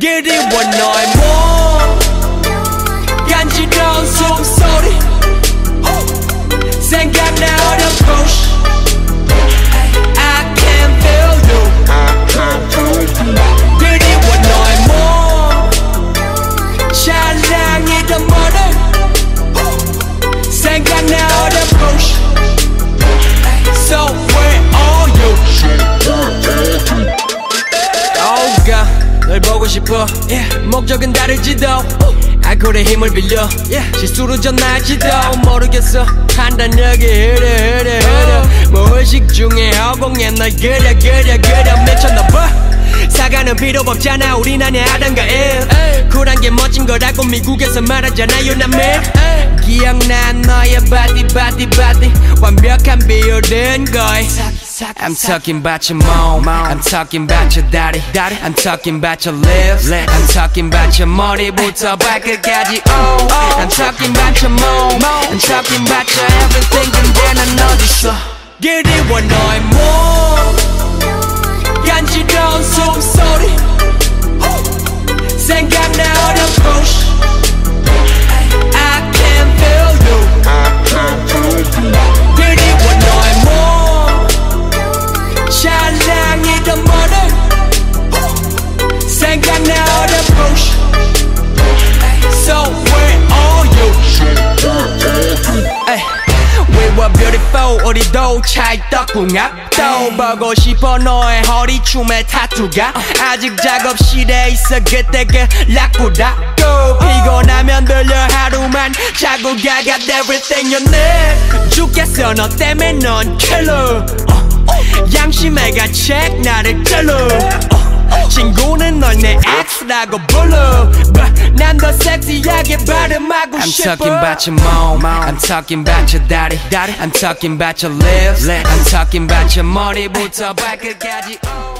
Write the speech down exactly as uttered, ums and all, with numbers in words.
그리워 너의 몸 간지러운 숨소리 생각나 어려운 push I can feel you 그리워 너의 몸 찬양이던 머리 생각나 어려운 push So where are you? Oh God 널 보고 싶어 yeah. 목적은 다를지도 알코올의 힘을 빌려 yeah. 실수로 전날지도 모르겠어 판단력이 흐려 흐려 흐려 무의식 중에 허공에 널 그려 그려 그려 미쳤나봐 사과는 필요 없잖아 우린 아냐 하던가 일 쿨한 게 멋진 거라고 미국에서 말하잖아 You know me 기억나 너의 바디 바디 바디 완벽한 비율은 거의 I'm talking about your mom I'm talking about your daddy I'm talking about your lips I'm talking about your 머리부터 발끝까지 oh I'm talking about your mom I'm talking about your everything 근데 난 어딨어 그리워 너의 몸 간지러운 숨소리 생각나 어려운 push I can feel you 그리워 너의 몸 찬양이던 머리 생각나 어려운 push So where are you? Ay. We were beautiful 우리도 찰떡궁합도 보고 싶어 너의 허리춤에 타투가 아직 작업실에 있어 그때 그 락구라고 피곤하면 들려 하루만 자고 I got everything you need 죽겠어 너 때문에 넌 killer 양심해가 check 나를 찔러 친구는 널 내 X라고 불러 난 더 섹시하게 발음하고 I'm 싶어 I'm talking about your mom I'm talking about your daddy I'm talking about your lips I'm talking about your 머리부터 발끝까지